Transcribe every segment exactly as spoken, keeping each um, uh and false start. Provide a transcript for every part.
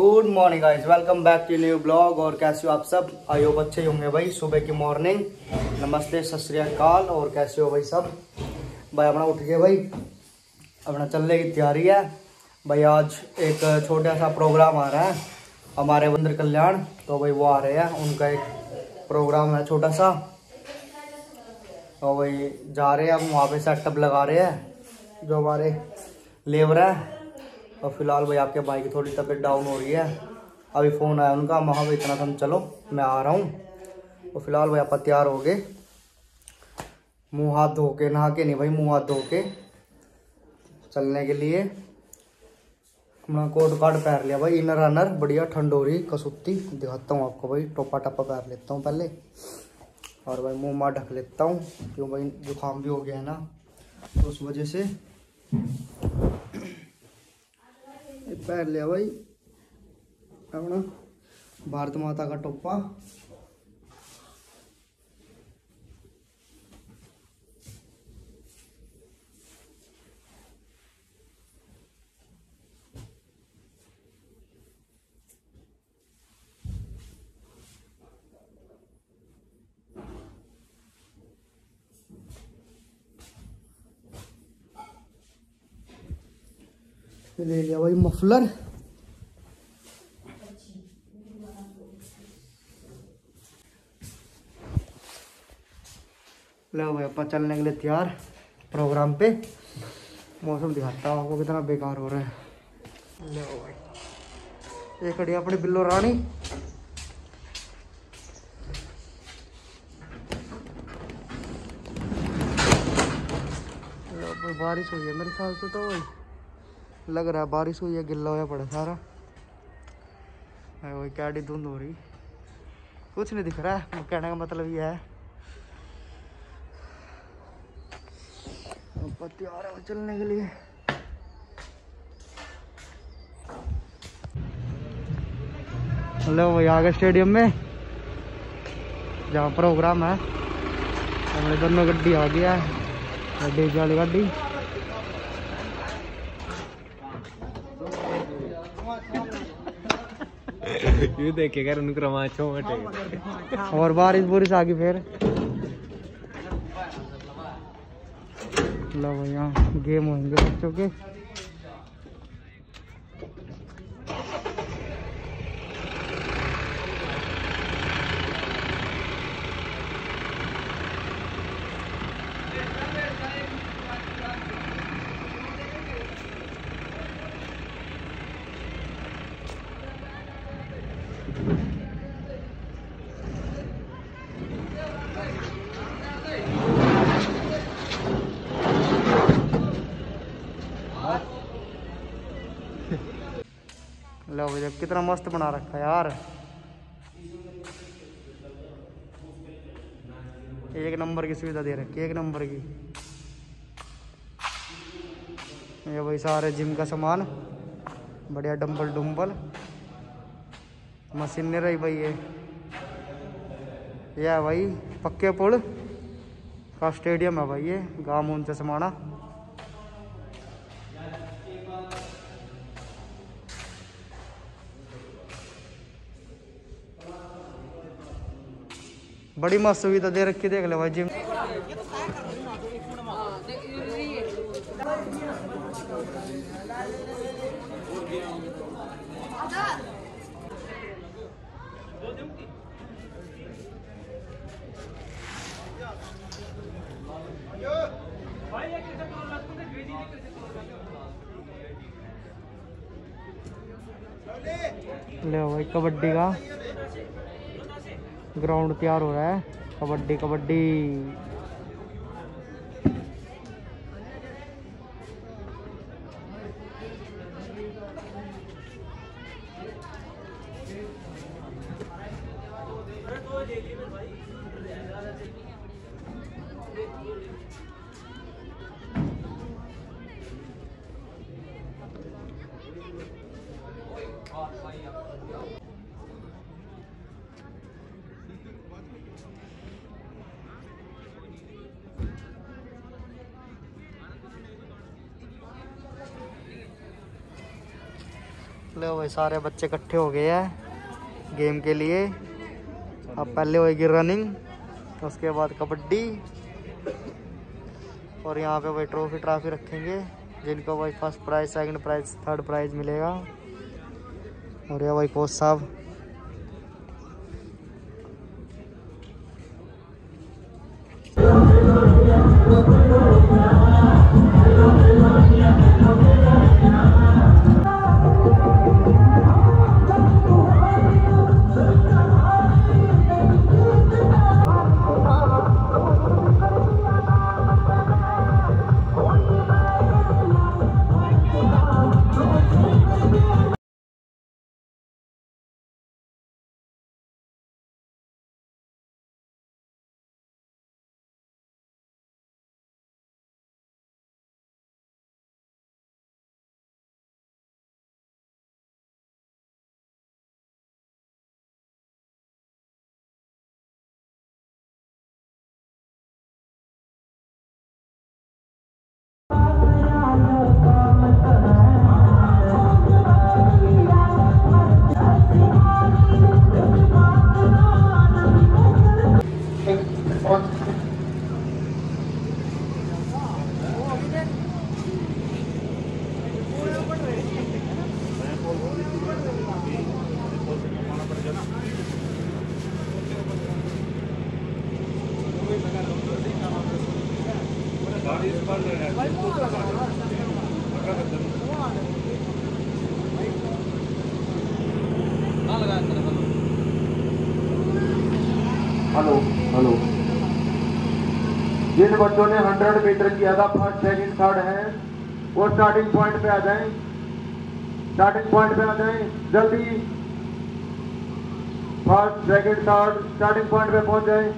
Good morning guys, welcome back to new blog. और कैसे हो आप सब? आई होप अच्छे होंगे भाई। सुबह की मॉर्निंग, नमस्ते, सत श्री अकाल। और कैसे हो भाई सब? भाई अपना उठ गए भाई, अपना चलने की तैयारी है भाई। आज एक छोटा सा प्रोग्राम आ रहा है हमारे वंदर कल्याण, तो भाई वो आ रहे हैं, उनका एक प्रोग्राम है छोटा सा, तो भाई जा रहे हैं हम वहाँ पे। सेटअप लगा रहे हैं जो हमारे लेबर है। और फिलहाल भाई आपके भाई की थोड़ी तबीयत डाउन हो रही है। अभी फ़ोन आया उनका, वहाँ पे इतना तुम चलो मैं आ रहा हूँ। तो फिलहाल भाई आप तैयार हो गए, मुँह हाथ धो के, नहा के नहीं भाई, मुँह हाथ धो के चलने के लिए। अपना कोट कार्ड पहन लिया भाई, इनर रनर बढ़िया, ठंड हो रही कसुत्ती। दिखाता हूँ आपको भाई, टोपा टप्पा पहन लेता हूँ पहले। और भाई मुँह माँ ढक लेता हूँ, क्यों भाई जुकाम भी हो गया है ना, तो उस वजह से पहन लिया भाई अपना भारत माता का टोपा। ले लिया भाई मफलर। लो भाई अपन चलने के लिए तैयार प्रोग्राम पे। मौसम दिखाता हूँ आपको कितना बेकार हो रहा है। लो भाई ये खड़ी अपनी बिल्लो रानी। लो भाई बारिश हुई है मेरे ख्याल से, तो भाई लग रहा है बारिश हुई है, गिल्ला होया पड़ा सारा। वही कैडी धुंध हो रही, कुछ नहीं दिख रहा है, कहने का मतलब ये है तैयार है चलने के लिए। हेलो भाई आ गए स्टेडियम में जहाँ प्रोग्राम है। हमारे दोनों गड्डी आ गया है, डीजे वाली गाड़ी। यू देखेगा उनको और बारिश बुरिश आ गई फिर। लो भाई यहाँ गेम होंगे बच्चों के। लो भैया कितना मस्त बना रखा है यार, एक नंबर की सुविधा दे रखी है, एक नंबर की। ये भाई सारे जिम का सामान बढ़िया, डंबल डुम्बल मशीन नहीं रही भाई। ये ये है भाई पक्के पुल का स्टेडियम है भाई, ये गाँव उनसे समाना। बड़ी मस्त सुविधा दे रखी, देख ले भाई जिम। ले भाई कबड्डी का ग्राउंड तैयार हो रहा है, कबड्डी कबड्डी। लो भाई सारे बच्चे इकट्ठे हो गए हैं गेम के लिए। अब पहले होएगी रनिंग, उसके बाद कबड्डी, और यहाँ पे भाई ट्रॉफी ट्रॉफी रखेंगे जिनको भाई first prize, second prize, third prize मिलेगा। और ये भाई कोच साहब हेलो हेलो जिन बच्चों ने हंड्रेड मीटर किया था फर्स्ट सेकंड थर्ड है वो स्टार्टिंग पॉइंट पे आ जाएं, स्टार्टिंग पॉइंट पे आ जाएं जल्दी। First second third starting point पे पहुंच जाएं।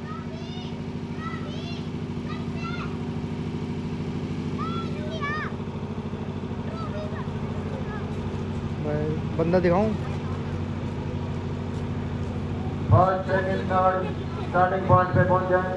बंदा दिखाऊं? First second third starting point पे पहुंच जाएं।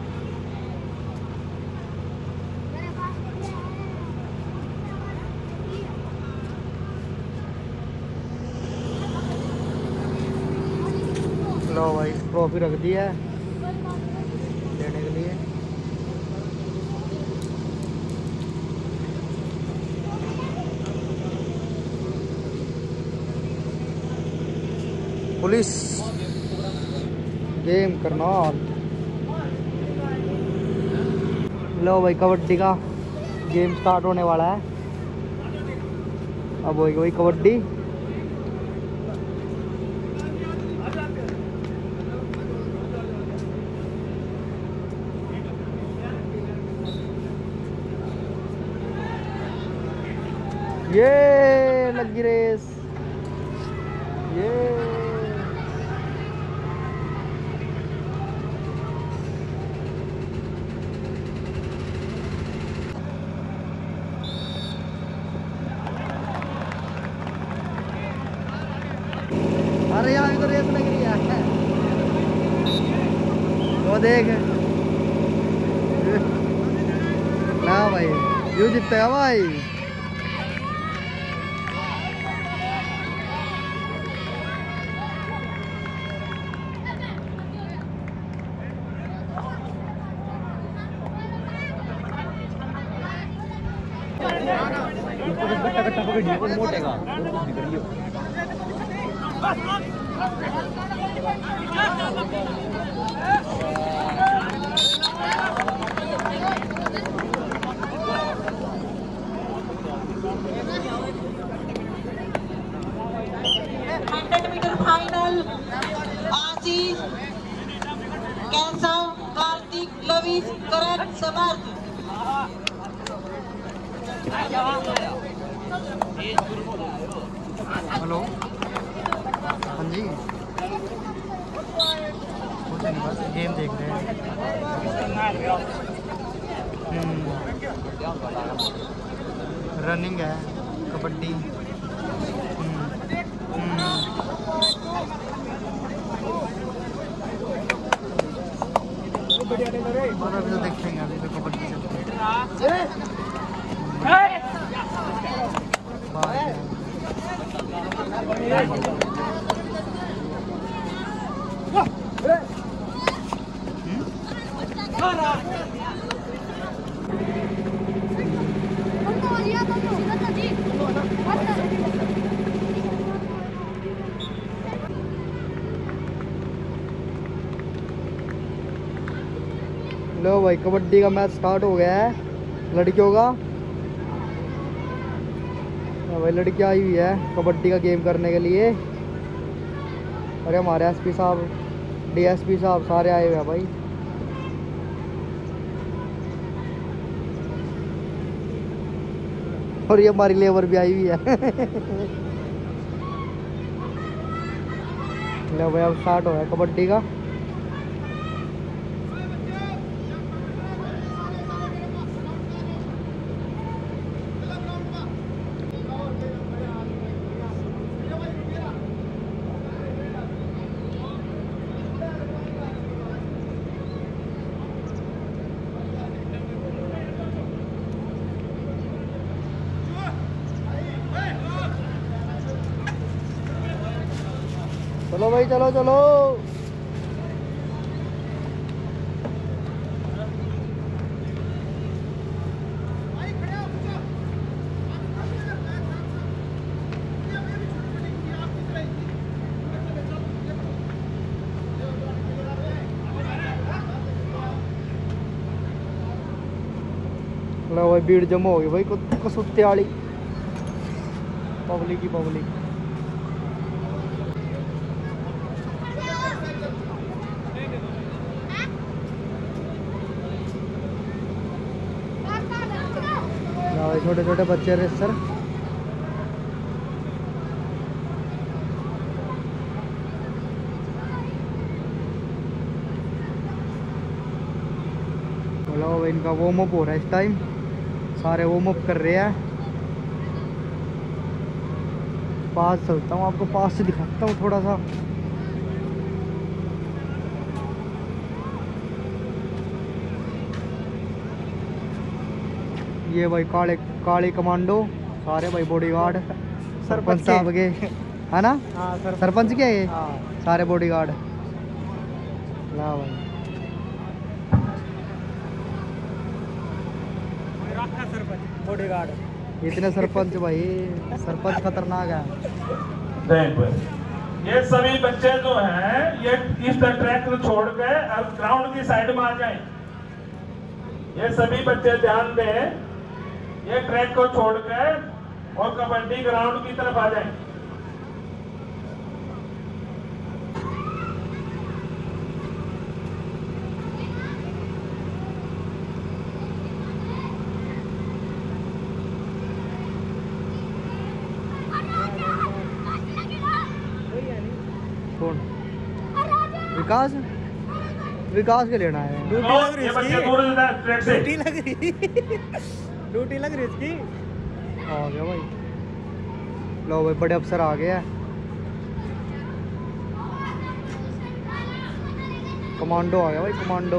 लो भाई ट्रॉफी रख दी है देने के लिए। Police game Karnal. लो भाई कबड्डी का गेम स्टार्ट होने वाला है। अब होगी वही कबड्डी। ये लगी रेस, ये अरे यहाँ तो रेस लग रही है। वो देख ना भाई, यू जीतता है भाई। मोटे का hundred metre final Ashish, Keshav, Kartik, Lavish, Karan, Samarth. Hello हाँ जी, कुछ नहीं बस गेम देख रहे हैं। रनिंग है, कबड्डी। और अभी तो देखेंगे, अभी तो कबड्डी चलती है। लो भाई कबड्डी का मैच स्टार्ट हो गया है लड़कियों का। भाई लड़कियां आई हुई है कबड्डी का गेम करने के लिए। अरे हमारे एसपी साहब, डीएसपी साहब सारे आए हुए हैं भाई। और ये हमारी लेबर भी आई हुई है। लो भाई अब स्टार्ट हो गया कबड्डी का। चलो भाई चलो चलो। लो भाई भीड़ जमा हो गई भाई कसुत्ते वाली पब्लिक ही पब्लिक। छोटे छोटे बच्चे रेसर। बोलो इनका वार्म अप हो रहा है इस टाइम। सारे वार्म अप कर रहे हैं। पास चलता हूँ आपको पास से दिखाता हूँ थोड़ा सा। ये भाई काले काले कमांडो सारे भाई बॉडीगार्ड सरपंच साहब के है ना। हाँ, सर, सरपंच के ये हाँ। सारे बॉडीगार्ड। ला भाई सरपंच बॉडीगार्ड इतने सरपंच भाई। सरपंच खतरनाक है। ये सभी बच्चे जो हैं ये इस ट्रैक को छोड़ के अब ग्राउंड की साइड में आ जाएं। ये सभी बच्चे ध्यान दें, ये ट्रैक को छोड़कर और कबड्डी ग्राउंड की तरफ आ जाएं। कौन? विकास विकास के लेना है। ड्यूटी लग रही है ट्रैक से। ड्यूटी लग रही ड्यूटी लग रही इसकी। आ गया भाई। लो भाई बड़े अफसर आ गया। कमांडो आ गया भाई कमांडो।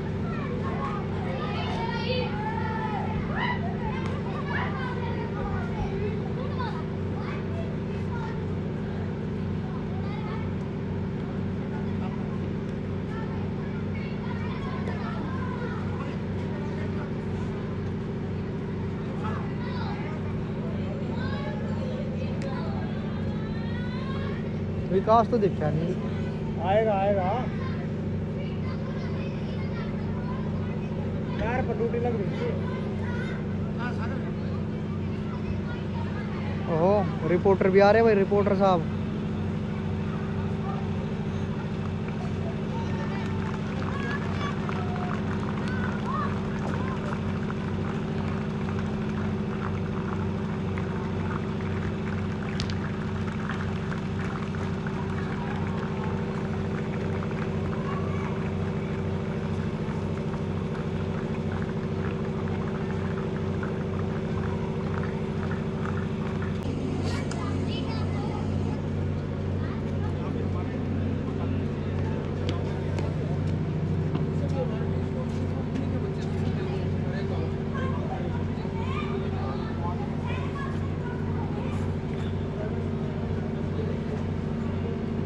विकास तो दिखा नहीं। आएगा आएगा यार पर ड्यूटी लग रही थी। ओहो रिपोर्टर भी आ रहे भाई रिपोर्टर साहब।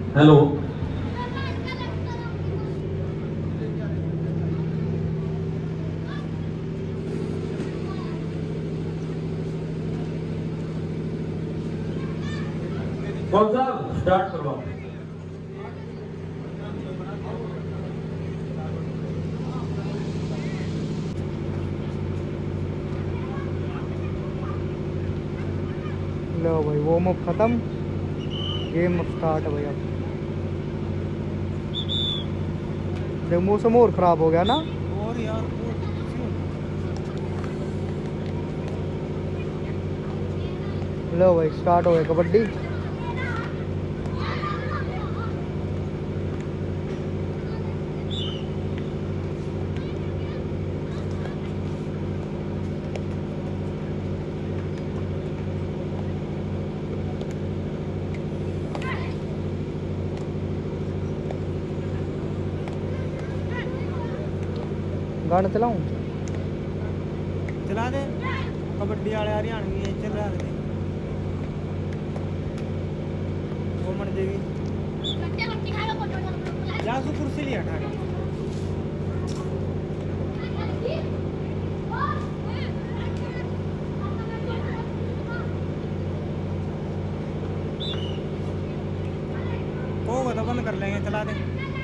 हेलो कौन सा स्टार्ट करवाओ। लो भाई वार्म अप खत्म, गेम स्टार्ट है भाई। अब देख मौसम और खराब हो गया ना। और यार लो भाई स्टार्ट हो गया कबड्डी। गाना चलाऊं? चला दे, कबड्डी वाले हरियाणा में चल रहा है वो मन देगी जा सु कुर्सी लिया उठा के। होगा तो बंद कर लेंगे, चला दे।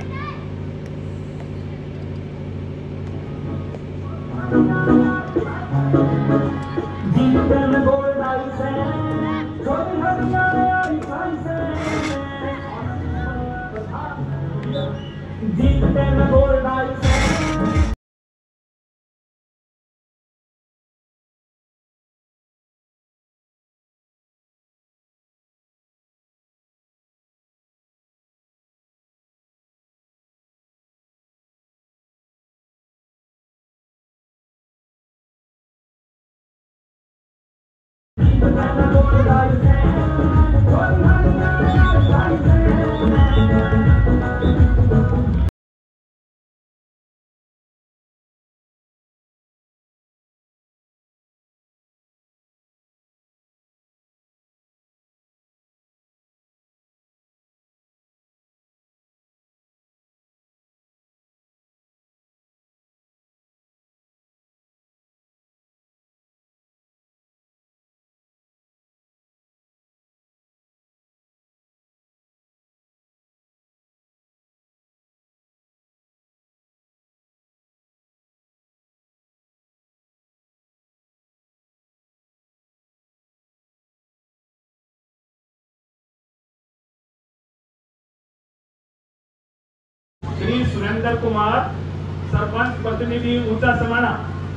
श्री सुरेंद्र कुमार सरपंच प्रतिनिधि ऊंचा समाना।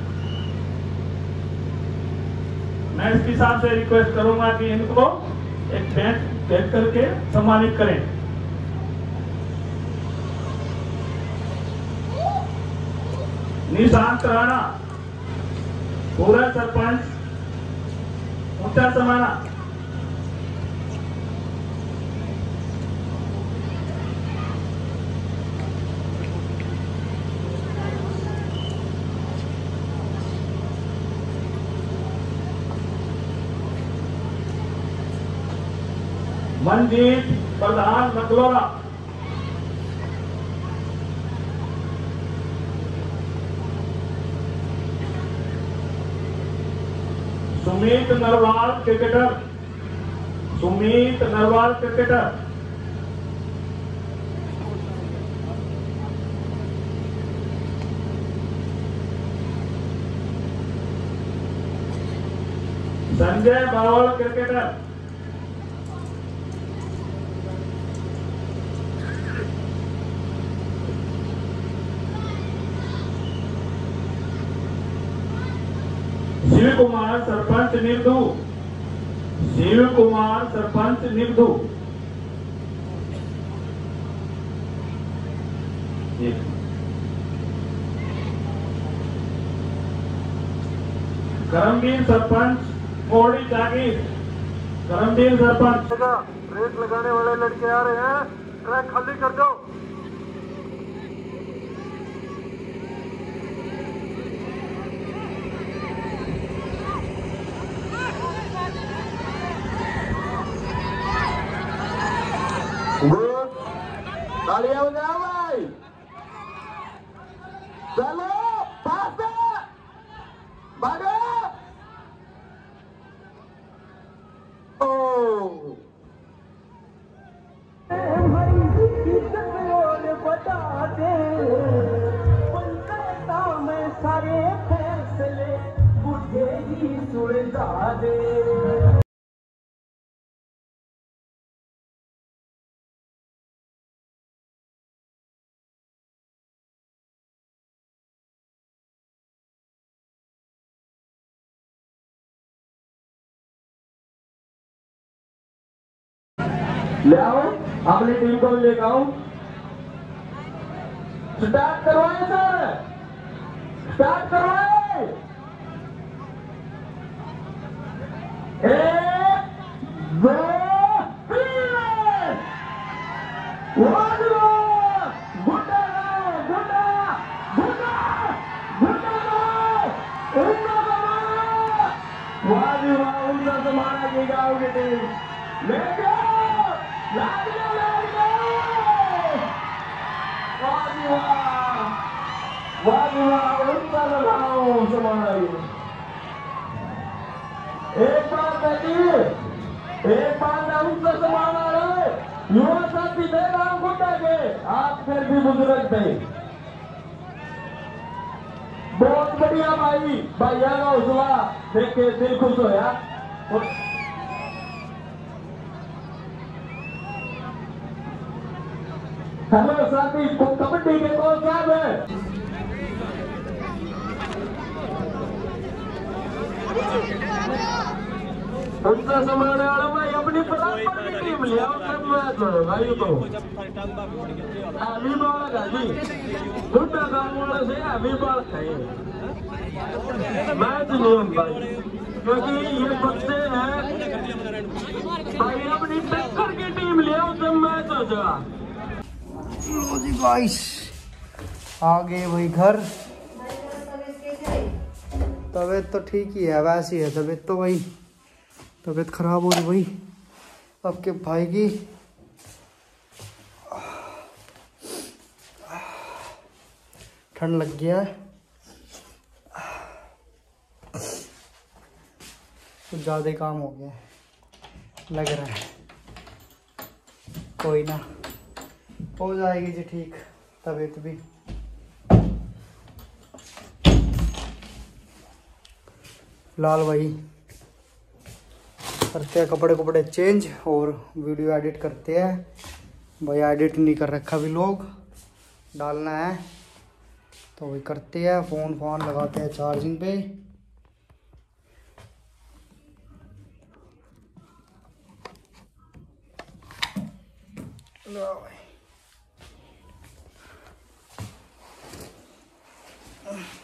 मैं इसके साहब से रिक्वेस्ट करूंगा कि इनको एक बेंच बैठ करके सम्मानित करें। निशांत राणा पूरा sarpanch Uncha Samana. Manjeet Pradhan Naklora. Sumit Narwal cricketer. Sumit Narwal cricketer. Sanjay Bawal cricketer. Shiv Kumar sarpanch Nirdu. Shiv Kumar sarpanch Nirdu. Karamvir sarpanch Mori Jagir. Karambir sarpanch. Race लगाने वाले लड़के आ रहे हैं, ट्रैक खाली कर दो। गुड तालियां बजाओ भाई। चलो फास्ट भागो। ओ सारे फैसले बुढ़े ही सुलझा दे। ले आओ अपनी टीम को भी लेकर आओ। स्टार्ट करवाए सर, स्टार्ट करवाए। एक दो तीन। गुड्डा गुड्डा गुड्डा गुड्डा उनका समाना। वाह वाह, उनका समाना की गाँव की टीम ले जाओ। लाग जाओ, लाग जाओ। वाह वाह, वाह वाह, उनका लगाओ समाना। एक बार देखिए, एक बार ना उनका समाना रहे। युवा साथी दे राम गुड्डा के, आप फिर भी बुजुर्ग थे। बहुत बढ़िया भाई, भैया का हौसला देख के दिल खुश होया। हेलो साथी, कबड्डी के कोच साहब है। उनका समाने वाला भाई अपनी बराबर की टीम लिया, सब मैच हो भाई। तो अभी बॉल है जी, गुड्डा काम वाले से अभी बॉल है मैच नहीं हो भाई, क्योंकि ये बच्चे हैं भाई। अपनी टक्कर की टीम लिया, उससे मैच हो जाएगा। लो जी गाइस, आ गए भाई घर। तबीयत तो ठीक ही है, वैसी है तबीयत तो भाई। तबीयत खराब हो रही भाई आपके भाई की। ठंड लग गया है, कुछ ज़्यादा काम हो गया है लग रहा है। कोई ना, हो जाएगी जी ठीक तबीयत भी। लाल भाई करते हैं कपड़े कपड़े चेंज और वीडियो एडिट करते हैं भाई। एडिट नहीं कर रखा भी, लोग डालना है तो वही करते हैं। फ़ोन फोन लगाते हैं चार्जिंग पे। लो भाई